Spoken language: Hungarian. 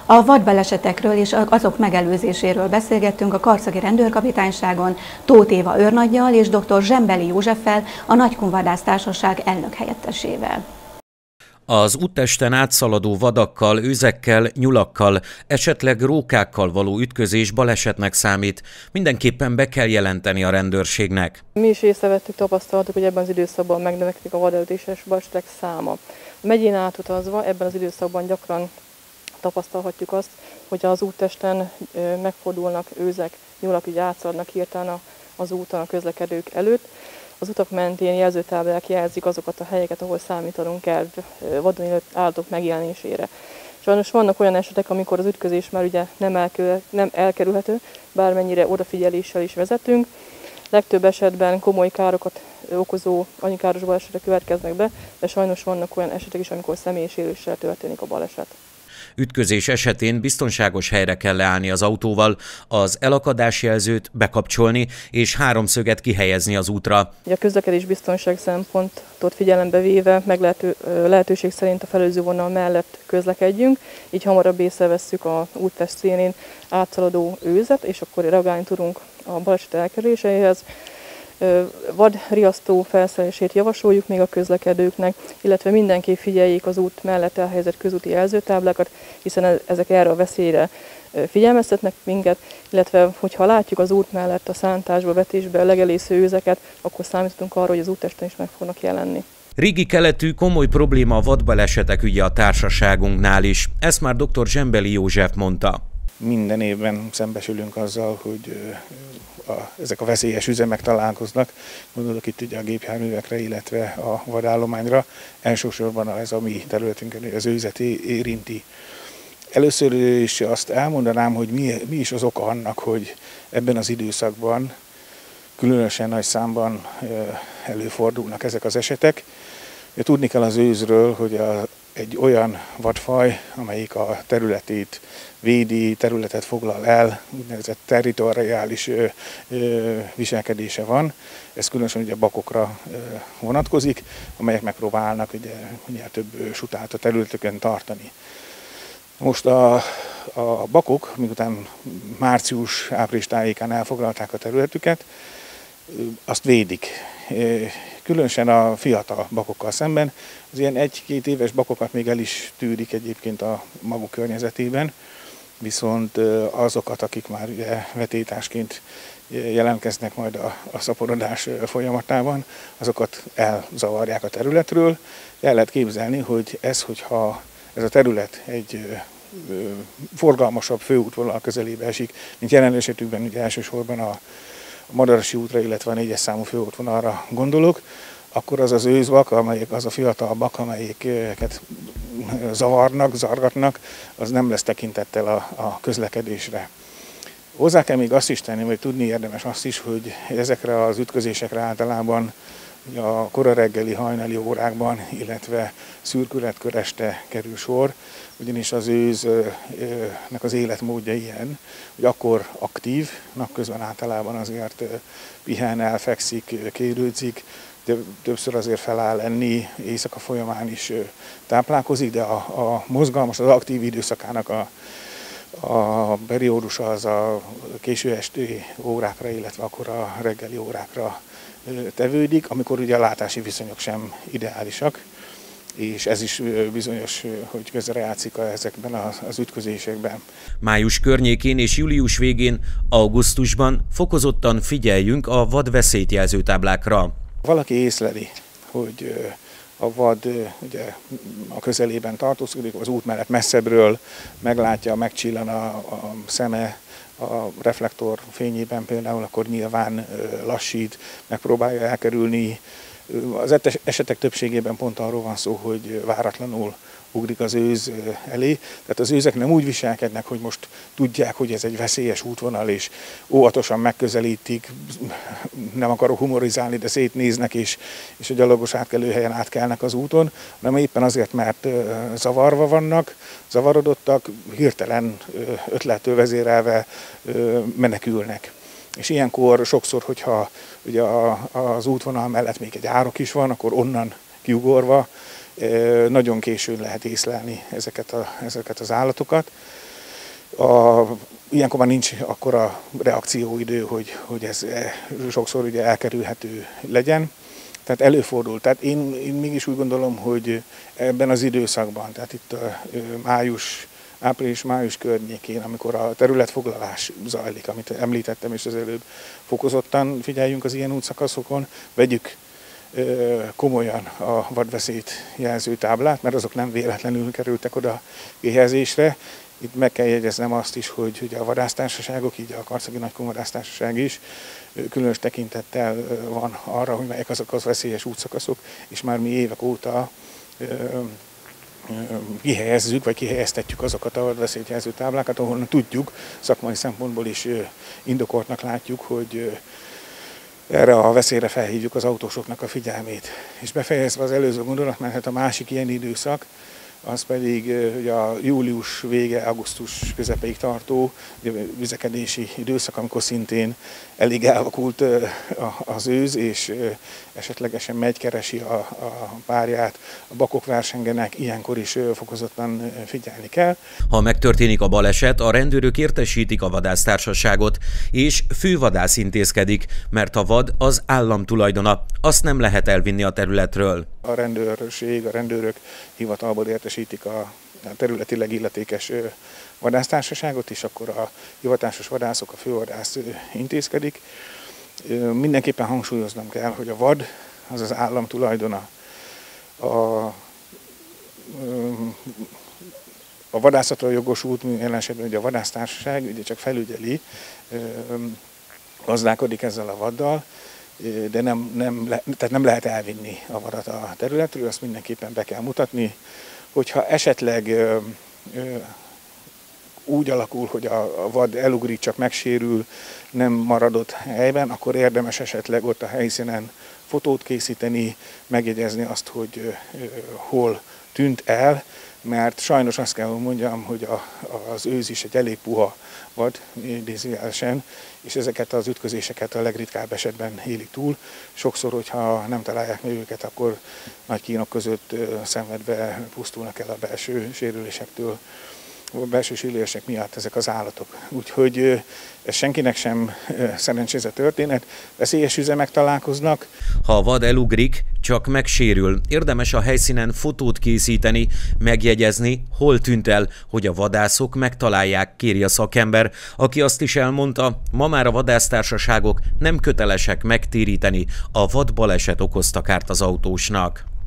A vadbalesetekről és azok megelőzéséről beszélgettünk a karszagi rendőrkapitányságon Tóth Éva őrnaggyal és dr. Zsembeli Józseffel, a Nagykunvadásztársaság elnökhelyettesével. Az úttesten átszaladó vadakkal, őzekkel, nyulakkal, esetleg rókákkal való ütközés balesetnek számít. Mindenképpen be kell jelenteni a rendőrségnek. Mi is észrevettük, tapasztaltuk, hogy ebben az időszakban megnövekszik a vadütéses balesetek száma. A megyén átutazva ebben az időszakban gyakran tapasztalhatjuk azt, hogy az úttesten megfordulnak őzek, nyulak, így átszaladnak hirtelen az úton a közlekedők előtt. Az utak mentén jelzőtáblák jelzik azokat a helyeket, ahol számítanunk kell vadon élő állatok megjelenésére. Sajnos vannak olyan esetek, amikor az ütközés már ugye nem elkerülhető, bármennyire odafigyeléssel is vezetünk. Legtöbb esetben komoly károkat okozó anyagi balesetek következnek be, de sajnos vannak olyan esetek is, amikor személyi sérüléssel történik a baleset. Ütközés esetén biztonságos helyre kell leállni az autóval, az elakadásjelzőt bekapcsolni és háromszöget kihelyezni az útra. A közlekedés biztonság szempontot figyelembe véve lehetőség szerint a felőző vonal mellett közlekedjünk, így hamarabb észrevesszük az úttest szélén átszaladó őzet, és akkor reagálni tudunk a baleset elkerüléséhez. Vadriasztó felszerelését javasoljuk még a közlekedőknek, illetve mindenképp figyeljék az út mellett elhelyezett közúti jelzőtáblákat, hiszen ezek erre a veszélyre figyelmeztetnek minket, illetve hogyha látjuk az út mellett a szántásba, vetésbe legelésző őzeket, akkor számítunk arra, hogy az úttesten is meg fognak jelenni. Régi keletű komoly probléma a vadbalesetek ügye a társaságunknál is. Ezt már dr. Zsembeli József mondta. Minden évben szembesülünk azzal, hogy ezek a veszélyes üzemek találkoznak. Gondolok itt ugye a gépjárművekre, illetve a vadállományra. Elsősorban ez a mi területünkön az őzet érinti. Először is azt elmondanám, hogy mi is az oka annak, hogy ebben az időszakban különösen nagy számban előfordulnak ezek az esetek. Tudni kell az őzről, hogy egy olyan vadfaj, amelyik a területét védi, területet foglal el, úgynevezett territoriális viselkedése van. Ez különösen ugye a bakokra vonatkozik, amelyek megpróbálnak ugye minél több sutát a területeken tartani. Most a bakok, miután március-április tájékán elfoglalták a területüket, azt védik. Különösen a fiatal bakokkal szemben. Az ilyen 1-2 éves bakokat még el is tűrik egyébként a maguk környezetében, viszont azokat, akik már ugye vetélytársként jelentkeznek majd a szaporodás folyamatában, azokat elzavarják a területről. El lehet képzelni, hogy hogyha ez a terület egy forgalmasabb főútvonal közelébe esik, mint jelen esetükben ugye elsősorban a Madarasi útra, illetve a 4-es számú főútvonalra gondolok, akkor az őzvak, az a fiatal bak, amelyiket zavarnak, zargatnak, az nem lesz tekintettel a közlekedésre. Hozzá kell még azt is tenni, vagy tudni érdemes azt is, hogy ezekre az ütközésekre általában a kora reggeli, hajnali órákban, illetve szürkületkor este kerül sor, ugyanis az őznek az életmódja ilyen, hogy akkor aktív, napközben általában azért pihen, elfekszik, kérődzik, többször azért feláll enni, éjszaka folyamán is táplálkozik, de a mozgalmas, az aktív időszakának a periódusa az a késő esti órákra, illetve akkor a reggeli órákra tevődik, amikor ugye a látási viszonyok sem ideálisak, és ez is bizonyos, hogy közrejátszik ezekben az ütközésekben. Május környékén és július végén, augusztusban fokozottan figyeljünk a vadveszélyt jelző táblákra. Valaki észleli, hogy a vad ugye a közelében tartózkodik, az út mellett messzebbről meglátja, megcsillan a szeme, a reflektor fényében például, akkor nyilván lassít, megpróbálja elkerülni. Az esetek többségében pont arról van szó, hogy váratlanul ugrik az őz elé. Tehát az őzek nem úgy viselkednek, hogy most tudják, hogy ez egy veszélyes útvonal, és óvatosan megközelítik, nem akarok humorizálni, de szétnéznek, és a gyalogos átkelőhelyen átkelnek az úton, hanem éppen azért, mert zavarva vannak, zavarodottak, hirtelen ötlettől vezérelve menekülnek. És ilyenkor sokszor, hogyha ugye az útvonal mellett még egy árok is van, akkor onnan kiugorva nagyon későn lehet észlelni ezeket az állatokat. Ilyenkor már nincs akkora reakcióidő, hogy ez sokszor ugye elkerülhető legyen. Tehát előfordul. Tehát én mégis úgy gondolom, hogy ebben az időszakban, tehát itt április-május környékén, amikor a területfoglalás zajlik, amit említettem és az előbb, fokozottan figyeljünk az ilyen útszakaszokon, vegyük komolyan a vadveszélyt jelző táblát, mert azok nem véletlenül kerültek oda kihelyezésre. Itt meg kell jegyeznem azt is, hogy a vadásztársaságok, így a Karcagi Nagykunvadásztársaság is különös tekintettel van arra, hogy melyek azok az veszélyes útszakaszok, és már mi évek óta kihelyezzük, vagy kihelyeztetjük azokat a vadveszélyt jelző táblákat, ahol tudjuk, szakmai szempontból is indokoltnak látjuk, hogy erre a veszélyre felhívjuk az autósoknak a figyelmét. És befejezve az előző gondolatmenetet, a másik ilyen időszak, az pedig ugye a július vége, augusztus közepéig tartó vizekedési időszak, amikor szintén elég elvakult az őz, és esetlegesen megy, keresi a párját, a bakok versengenek, ilyenkor is fokozottan figyelni kell. Ha megtörténik a baleset, a rendőrök értesítik a vadásztársaságot, és fővadász intézkedik, mert a vad az állam tulajdona, azt nem lehet elvinni a területről. A rendőrség, a rendőrök hivatalból értesítik a területileg illetékes vadásztársaságot, és akkor a hivatásos vadászok, a fővadász intézkedik. Mindenképpen hangsúlyoznom kell, hogy a vad az az állam tulajdona. A vadászatra jogosult, jelen esetben ugye a vadásztársaság ugye csak felügyeli, gazdálkodik ezzel a vaddal, de tehát nem lehet elvinni a vadat a területről, azt mindenképpen be kell mutatni. Hogyha esetleg úgy alakul, hogy a vad elugrik, csak megsérül, nem maradott helyben, akkor érdemes esetleg ott a helyszínen fotót készíteni, megjegyezni azt, hogy hol tűnt el, mert sajnos azt kell, hogy mondjam, hogy az őz is egy elég puha vad, idézőjelesen, és ezeket az ütközéseket a legritkább esetben élik túl. Sokszor, hogyha nem találják meg őket, akkor nagy kínok között szenvedve pusztulnak el a belső sérülésektől, a belső sérülések miatt ezek az állatok. Úgyhogy ez senkinek sem szerencsés történet, veszélyes üzemek találkoznak. Ha a vad elugrik, csak megsérül. Érdemes a helyszínen fotót készíteni, megjegyezni, hol tűnt el, hogy a vadászok megtalálják, kéri a szakember, aki azt is elmondta, ma már a vadásztársaságok nem kötelesek megtéríteni a vad baleset okozta kárt az autósnak.